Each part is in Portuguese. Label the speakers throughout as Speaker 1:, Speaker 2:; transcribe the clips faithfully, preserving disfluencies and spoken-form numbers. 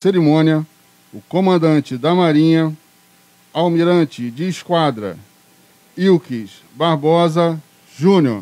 Speaker 1: cerimônia o comandante da Marinha, almirante de esquadra, Ilques Barbosa Júnior.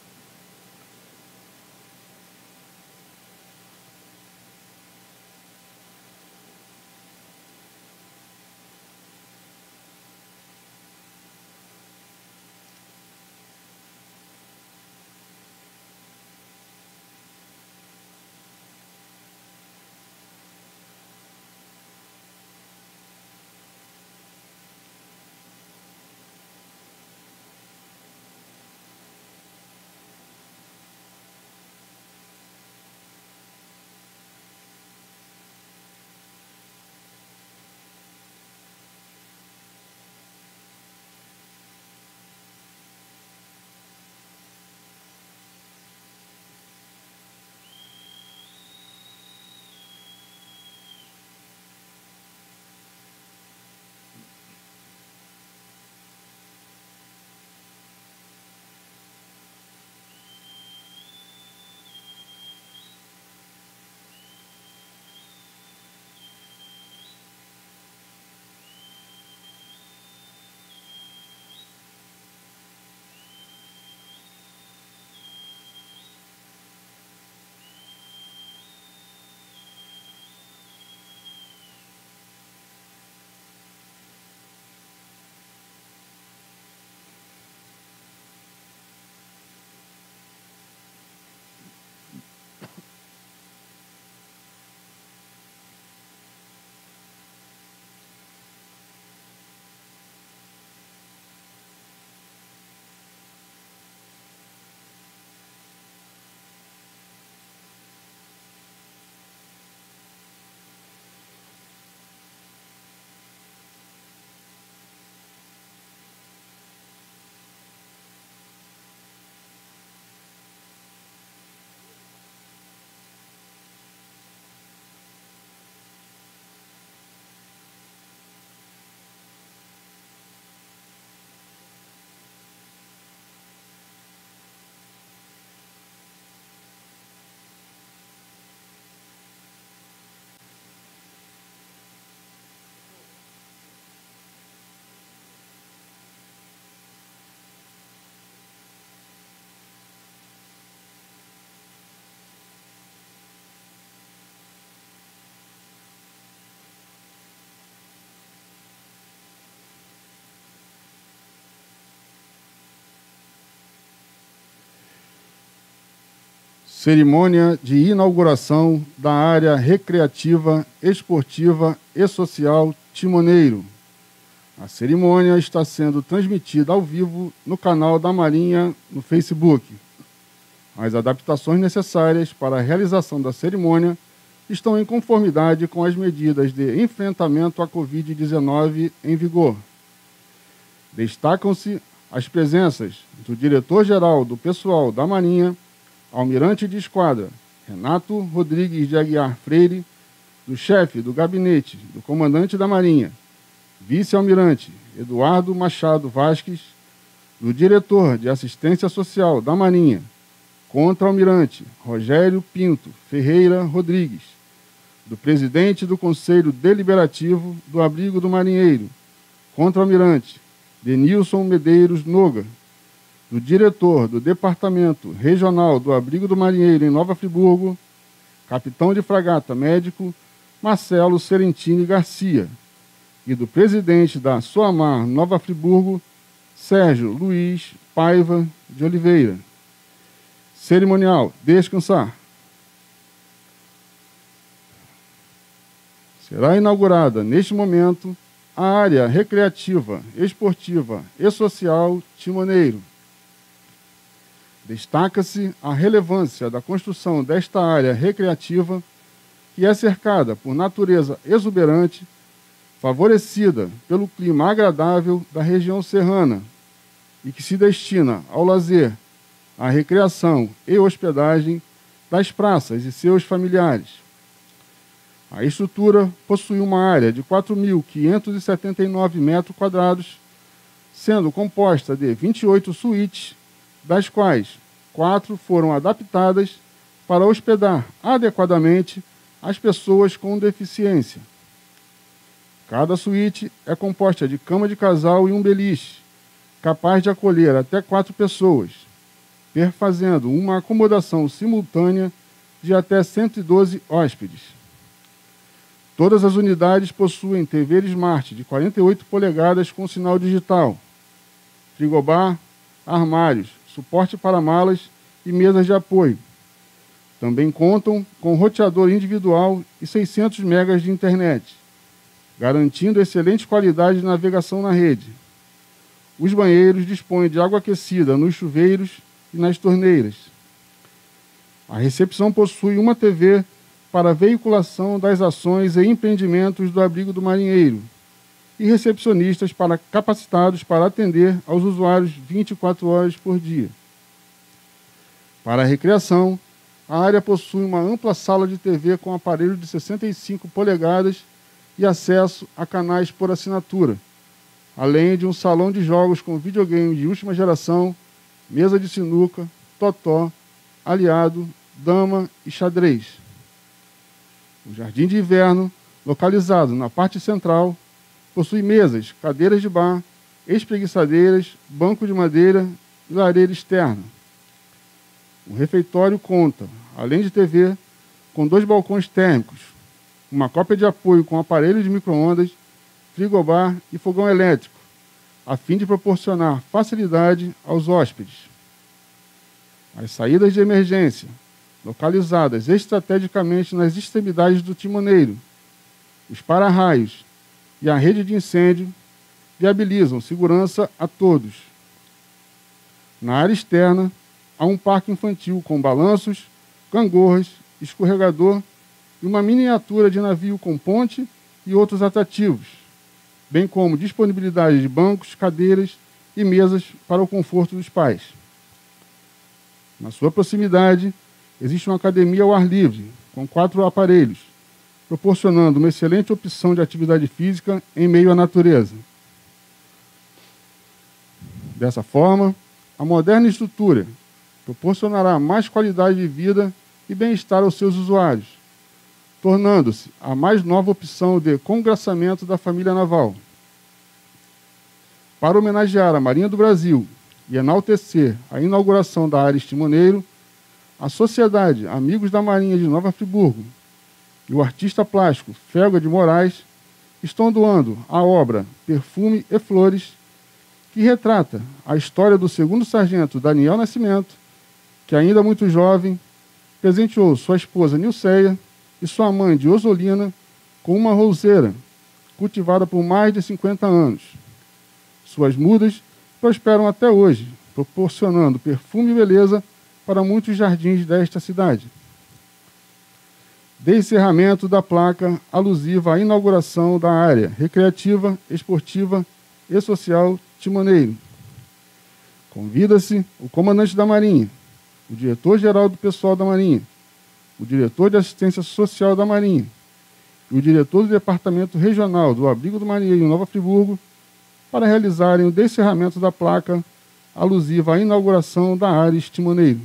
Speaker 1: Cerimônia de inauguração da área recreativa, esportiva e social Timoneiro. A cerimônia está sendo transmitida ao vivo no canal da Marinha no Facebook. As adaptações necessárias para a realização da cerimônia estão em conformidade com as medidas de enfrentamento à covid dezenove em vigor. Destacam-se as presenças do diretor-geral do pessoal da Marinha, almirante de esquadra Renato Rodrigues de Aguiar Freire, do chefe do gabinete do comandante da Marinha, vice-almirante Eduardo Machado Vasques, do diretor de assistência social da Marinha, contra-almirante Rogério Pinto Ferreira Rodrigues, do presidente do Conselho Deliberativo do Abrigo do Marinheiro, contra-almirante Denilson Medeiros Noga, do diretor do Departamento Regional do Abrigo do Marinheiro em Nova Friburgo, capitão de fragata médico Marcelo Serentini Garcia, e do presidente da Soamar Nova Friburgo, Sérgio Luiz Paiva de Oliveira. Cerimonial, descansar. Será inaugurada, neste momento, a área recreativa, esportiva e social Timoneiro. Destaca-se a relevância da construção desta área recreativa, que é cercada por natureza exuberante, favorecida pelo clima agradável da região serrana e que se destina ao lazer, à recreação e hospedagem das praças e seus familiares. A estrutura possui uma área de quatro mil quinhentos e setenta e nove metros quadrados, sendo composta de vinte e oito suítes, das quais quatro foram adaptadas para hospedar adequadamente às pessoas com deficiência. Cada suíte é composta de cama de casal e um beliche, capaz de acolher até quatro pessoas, perfazendo uma acomodação simultânea de até cento e doze hóspedes. Todas as unidades possuem T V Smart de quarenta e oito polegadas com sinal digital, frigobar, armários, suporte para malas e mesas de apoio. Também contam com roteador individual e seiscentos megas de internet, garantindo excelente qualidade de navegação na rede. Os banheiros dispõem de água aquecida nos chuveiros e nas torneiras. A recepção possui uma T V para veiculação das ações e empreendimentos do Abrigo do Marinheiro e recepcionistas para, capacitados para atender aos usuários vinte e quatro horas por dia. Para a recreação, a área possui uma ampla sala de T V com aparelho de sessenta e cinco polegadas e acesso a canais por assinatura, além de um salão de jogos com videogame de última geração, mesa de sinuca, totó, aliado, dama e xadrez. O jardim de inverno, localizado na parte central, possui mesas, cadeiras de bar, espreguiçadeiras, banco de madeira e lareira externa. O refeitório conta, além de T V, com dois balcões térmicos, uma cópia de apoio com aparelho de micro-ondas, frigobar e fogão elétrico, a fim de proporcionar facilidade aos hóspedes. As saídas de emergência, localizadas estrategicamente nas extremidades do timoneiro, os para-raios e a rede de incêndio, viabilizam segurança a todos. Na área externa, há um parque infantil com balanços, gangorras, escorregador e uma miniatura de navio com ponte e outros atrativos, bem como disponibilidade de bancos, cadeiras e mesas para o conforto dos pais. Na sua proximidade, existe uma academia ao ar livre, com quatro aparelhos, proporcionando uma excelente opção de atividade física em meio à natureza. Dessa forma, a moderna estrutura proporcionará mais qualidade de vida e bem-estar aos seus usuários, tornando-se a mais nova opção de congraçamento da família naval. Para homenagear a Marinha do Brasil e enaltecer a inauguração da área Timoneiro, a Sociedade Amigos da Marinha de Nova Friburgo e o artista plástico Felga de Moraes estão doando a obra Perfume e Flores, que retrata a história do segundo sargento Daniel Nascimento, que ainda muito jovem, presenteou sua esposa Nilceia e sua mãe Diosolina com uma roseira cultivada por mais de cinquenta anos. Suas mudas prosperam até hoje, proporcionando perfume e beleza para muitos jardins desta cidade. De encerramento da placa alusiva à inauguração da área recreativa, esportiva e social Timoneiro. Convida-se o comandante da Marinha, o diretor-geral do pessoal da Marinha, o diretor de assistência social da Marinha e o diretor do departamento regional do Abrigo do Marinheiro em Nova Friburgo para realizarem o descerramento da placa alusiva à inauguração da área Timoneiro.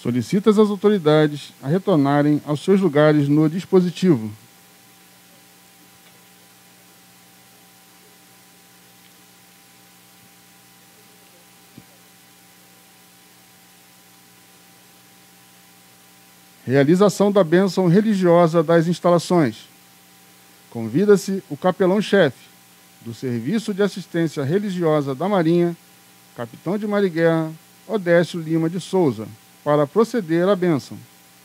Speaker 1: Solicitas as autoridades a retornarem aos seus lugares no dispositivo. Realização da bênção religiosa das instalações. Convida-se o capelão-chefe do Serviço de Assistência Religiosa da Marinha, capitão de Mar e Guerra, Odécio Lima de Souza, para proceder à bênção.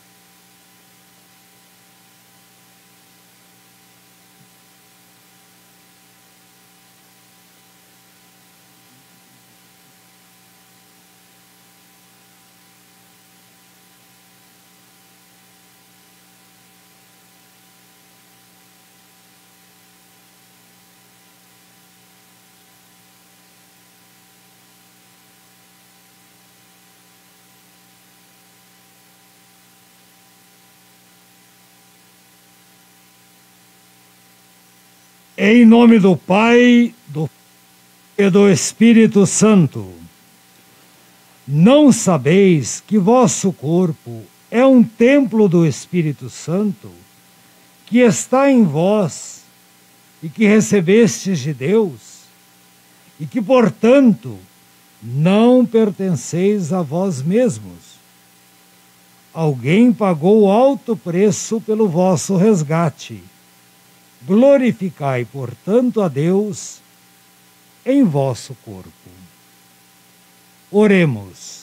Speaker 2: Em nome do Pai, do Filho e do Espírito Santo. Não sabeis que vosso corpo é um templo do Espírito Santo, que está em vós e que recebestes de Deus, e que, portanto, não pertenceis a vós mesmos. Alguém pagou alto preço pelo vosso resgate. Glorificai, portanto, a Deus em vosso corpo. Oremos.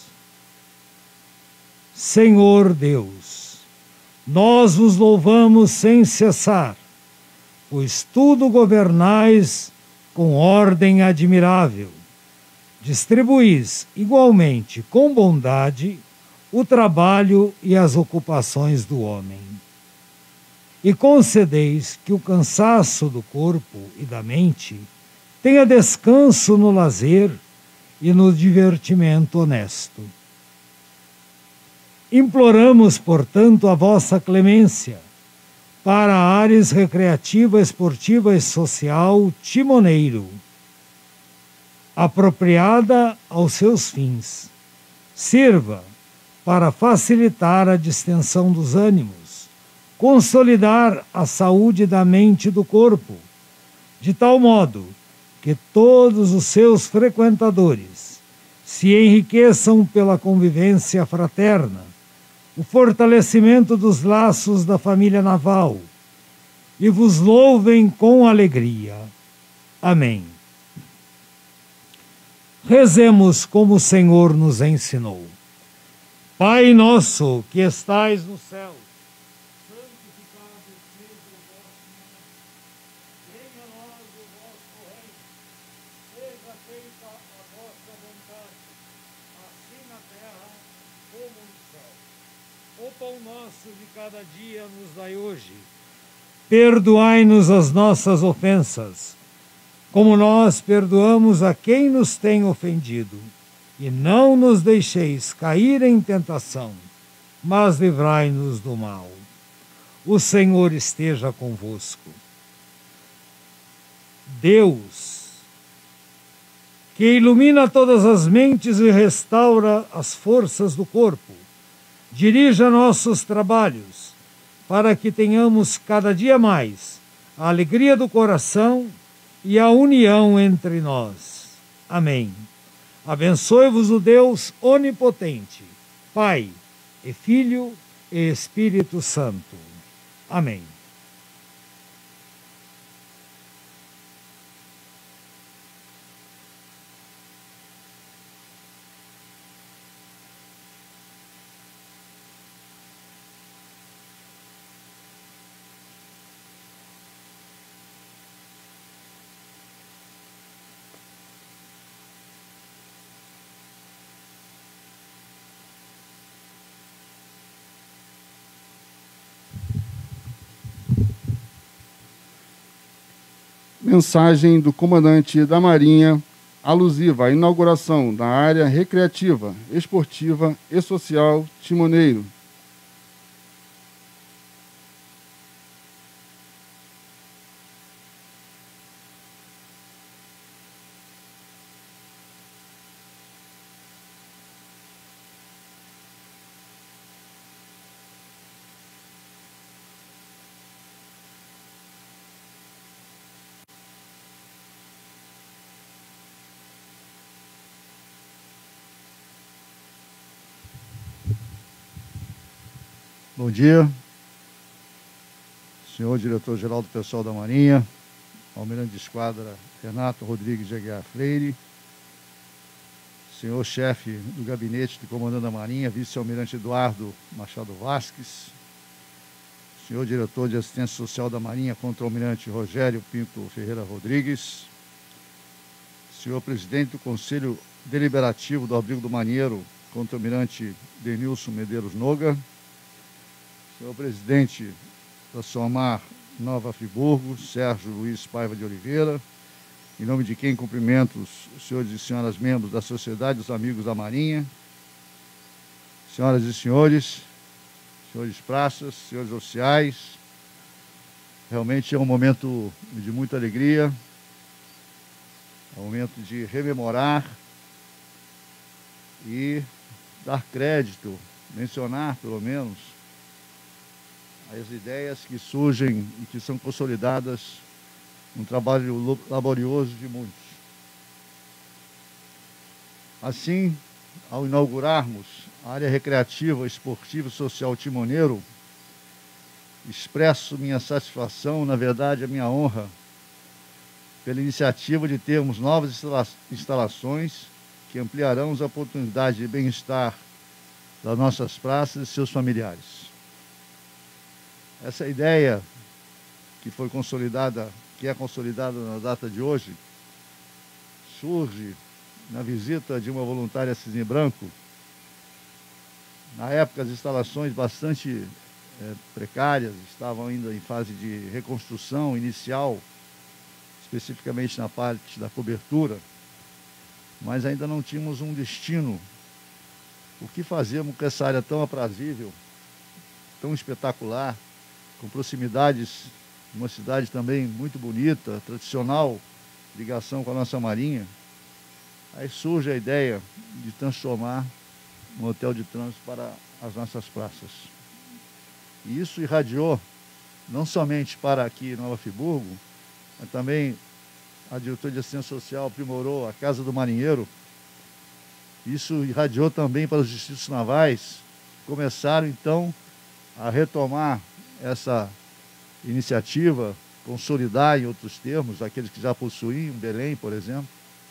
Speaker 2: Senhor Deus, nós vos louvamos sem cessar, pois tudo governais com ordem admirável. Distribuís igualmente com bondade o trabalho e as ocupações do homem. E concedeis que o cansaço do corpo e da mente tenha descanso no lazer e no divertimento honesto. Imploramos, portanto, a vossa clemência para a áreas recreativa, esportiva e social timoneiro, apropriada aos seus fins. Sirva para facilitar a distensão dos ânimos, consolidar a saúde da mente e do corpo, de tal modo que todos os seus frequentadores se enriqueçam pela convivência fraterna, o fortalecimento dos laços da família naval, e vos louvem com alegria. Amém. Rezemos como o Senhor nos ensinou. Pai nosso que estais no céu, o pão nosso de cada dia nos dai hoje. Perdoai-nos as nossas ofensas, como nós perdoamos a quem nos tem ofendido. E não nos deixeis cair em tentação, mas livrai-nos do mal. O Senhor esteja convosco. Deus, que ilumina todas as mentes e restaura as forças do corpo, dirija nossos trabalhos, para que tenhamos cada dia mais a alegria do coração e a união entre nós. Amém. Abençoe-vos o Deus onipotente, Pai e Filho e Espírito Santo. Amém.
Speaker 1: Mensagem do comandante da Marinha, alusiva à inauguração da área recreativa, esportiva e social Timoneiro.
Speaker 3: Bom dia, senhor diretor-geral do Pessoal da Marinha, almirante de esquadra Renato Rodrigues de Aguiar Freire, senhor chefe do gabinete do comandante da Marinha, vice-almirante Eduardo Machado Vasques, senhor diretor de assistência social da Marinha, contra-almirante Rogério Pinto Ferreira Rodrigues, senhor presidente do Conselho Deliberativo do Abrigo do Marinheiro, contra-almirante Denilson Medeiros Noga, senhor presidente da SOMAR Nova Friburgo, Sérgio Luiz Paiva de Oliveira, em nome de quem cumprimento os senhores e senhoras membros da Sociedade dos Amigos da Marinha, senhoras e senhores, senhores praças, senhores oficiais, realmente é um momento de muita alegria, é um momento de rememorar e dar crédito, mencionar pelo menos as ideias que surgem e que são consolidadas num trabalho laborioso de muitos. Assim, ao inaugurarmos a área recreativa, esportiva e social Timoneiro, expresso minha satisfação, na verdade a minha honra, pela iniciativa de termos novas instala instalações que ampliarão as oportunidades de bem-estar das nossas praças e seus familiares. Essa ideia que foi consolidada, que é consolidada na data de hoje, surge na visita de uma voluntária Cisne Branco. Na época, as instalações bastante é, precárias, estavam ainda em fase de reconstrução inicial, especificamente na parte da cobertura, mas ainda não tínhamos um destino. O que fazermos com essa área tão aprazível, tão espetacular, com proximidades, uma cidade também muito bonita, tradicional, ligação com a nossa Marinha. Aí surge a ideia de transformar um hotel de trânsito para as nossas praças. E isso irradiou, não somente para aqui em Nova Friburgo, mas também a diretoria de assistência social aprimorou a Casa do Marinheiro. Isso irradiou também para os distritos navais, começaram então a retomar essa iniciativa, consolidar em outros termos, aqueles que já possuíam, Belém, por exemplo,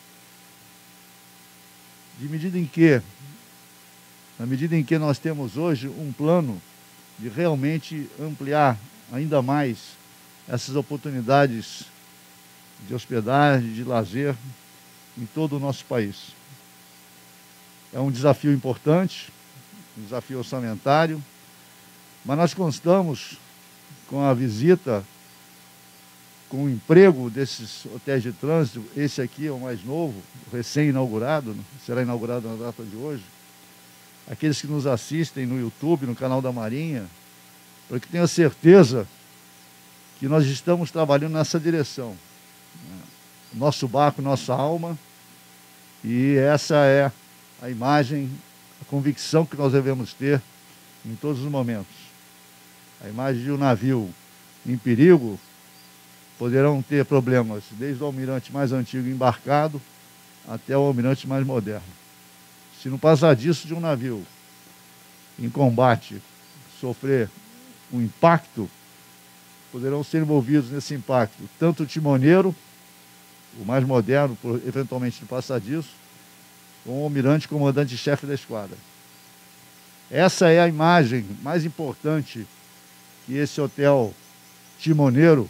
Speaker 3: de medida em que, na medida em que nós temos hoje um plano de realmente ampliar ainda mais essas oportunidades de hospedagem, de lazer em todo o nosso país. É um desafio importante, um desafio orçamentário, mas nós constamos com a visita, com o emprego desses hotéis de trânsito. Esse aqui é o mais novo, recém-inaugurado, será inaugurado na data de hoje. Aqueles que nos assistem no YouTube, no canal da Marinha, para que tenham certeza que nós estamos trabalhando nessa direção. Nosso barco, nossa alma, e essa é a imagem, a convicção que nós devemos ter em todos os momentos. A imagem de um navio em perigo poderão ter problemas, desde o almirante mais antigo embarcado até o almirante mais moderno. Se no passadiço de um navio em combate sofrer um impacto, poderão ser envolvidos nesse impacto tanto o timoneiro, o mais moderno, eventualmente no passadiço, como o almirante comandante-chefe da esquadra. Essa é a imagem mais importante que esse hotel timoneiro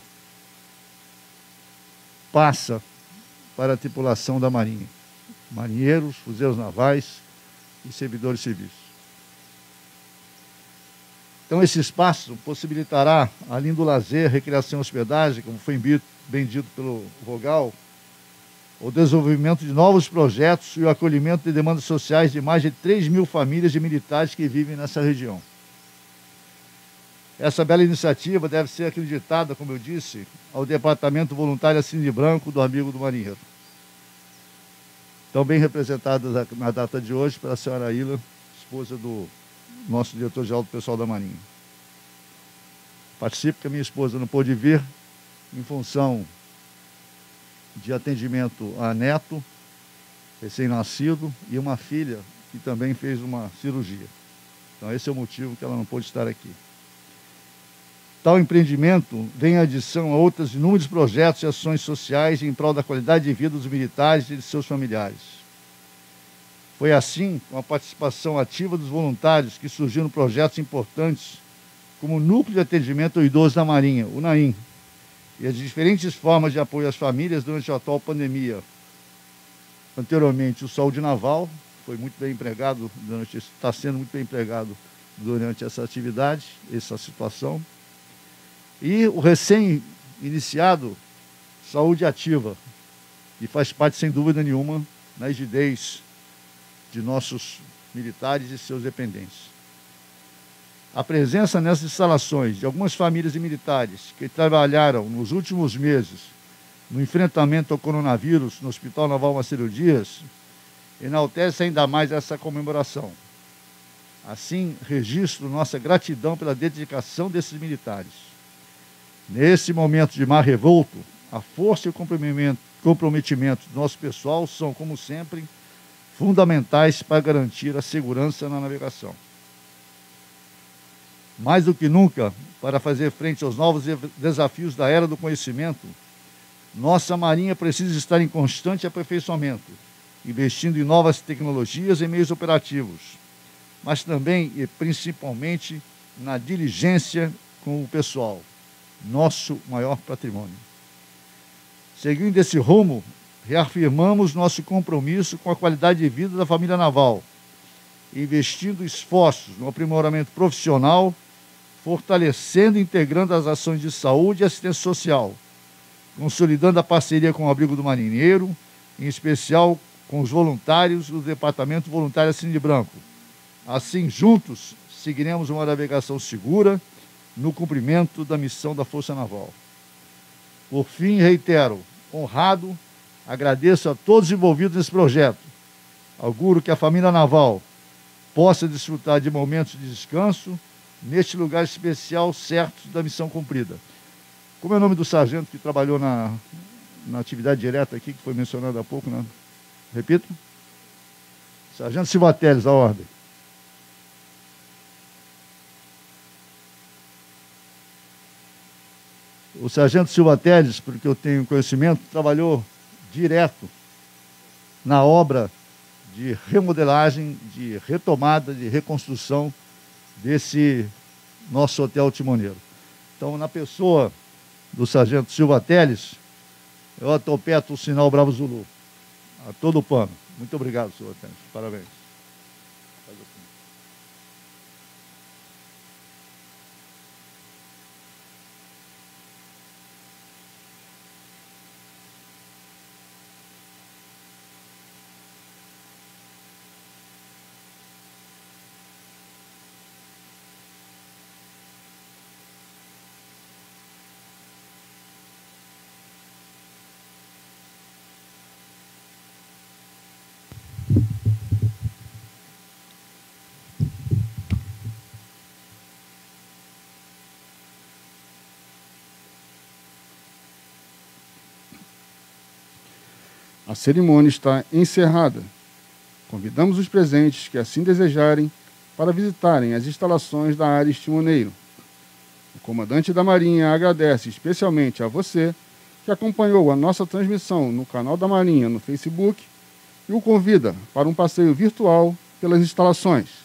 Speaker 3: passa para a tripulação da Marinha. Marinheiros, fuzileiros navais e servidores civis. Então, esse espaço possibilitará, além do lazer, recreação e hospedagem, como foi bem dito pelo Vogal, o desenvolvimento de novos projetos e o acolhimento de demandas sociais de mais de três mil famílias de militares que vivem nessa região. Essa bela iniciativa deve ser acreditada, como eu disse, ao Departamento Voluntário Cisne Branco do Amigo do Marinheiro. Também representada na data de hoje pela senhora Ilha, esposa do nosso diretor-geral do Pessoal da Marinha. Participo que a minha esposa não pôde vir em função de atendimento a neto, recém-nascido, e uma filha que também fez uma cirurgia. Então esse é o motivo que ela não pôde estar aqui. Tal empreendimento vem em adição a outros inúmeros projetos e ações sociais em prol da qualidade de vida dos militares e de seus familiares. Foi assim, com a participação ativa dos voluntários, que surgiram projetos importantes, como o Núcleo de Atendimento ao Idoso da Marinha, o NAIM, e as diferentes formas de apoio às famílias durante a atual pandemia. Anteriormente, o Saúde Naval, foi muito bem empregado, durante, está sendo muito bem empregado durante essa atividade, essa situação. E o recém-iniciado Saúde Ativa, que faz parte, sem dúvida nenhuma, na rigidez de nossos militares e seus dependentes. A presença nessas instalações de algumas famílias e militares que trabalharam nos últimos meses no enfrentamento ao coronavírus no Hospital Naval Marcelo Dias enaltece ainda mais essa comemoração. Assim, registro nossa gratidão pela dedicação desses militares. Nesse momento de mar revolto, a força e o comprometimento do nosso pessoal são, como sempre, fundamentais para garantir a segurança na navegação. Mais do que nunca, para fazer frente aos novos desafios da era do conhecimento, nossa Marinha precisa estar em constante aperfeiçoamento, investindo em novas tecnologias e meios operativos, mas também e principalmente na diligência com o pessoal, nosso maior patrimônio. Seguindo esse rumo, reafirmamos nosso compromisso com a qualidade de vida da família naval, investindo esforços no aprimoramento profissional, fortalecendo e integrando as ações de saúde e assistência social, consolidando a parceria com o Abrigo do Marinheiro, em especial com os voluntários do Departamento Voluntário Cine Branco. Assim, juntos, seguiremos uma navegação segura no cumprimento da missão da Força Naval. Por fim, reitero, honrado, agradeço a todos envolvidos nesse projeto. Auguro que a família naval possa desfrutar de momentos de descanso neste lugar especial, certo da missão cumprida. Como é o nome do sargento que trabalhou na, na atividade direta aqui, que foi mencionado há pouco, né? Repito? Sargento Silva Teles, a ordem. O sargento Silva Teles, porque eu tenho conhecimento, trabalhou direto na obra de remodelagem, de retomada, de reconstrução desse nosso hotel timoneiro. Então, na pessoa do sargento Silva Teles, eu atopeto o sinal Bravo Zulu, a todo o pano. Muito obrigado, Silva Teles. Parabéns.
Speaker 1: A cerimônia está encerrada. Convidamos os presentes que assim desejarem para visitarem as instalações da Ares Timoneiro. O comandante da Marinha agradece especialmente a você que acompanhou a nossa transmissão no canal da Marinha no Facebook e o convida para um passeio virtual pelas instalações.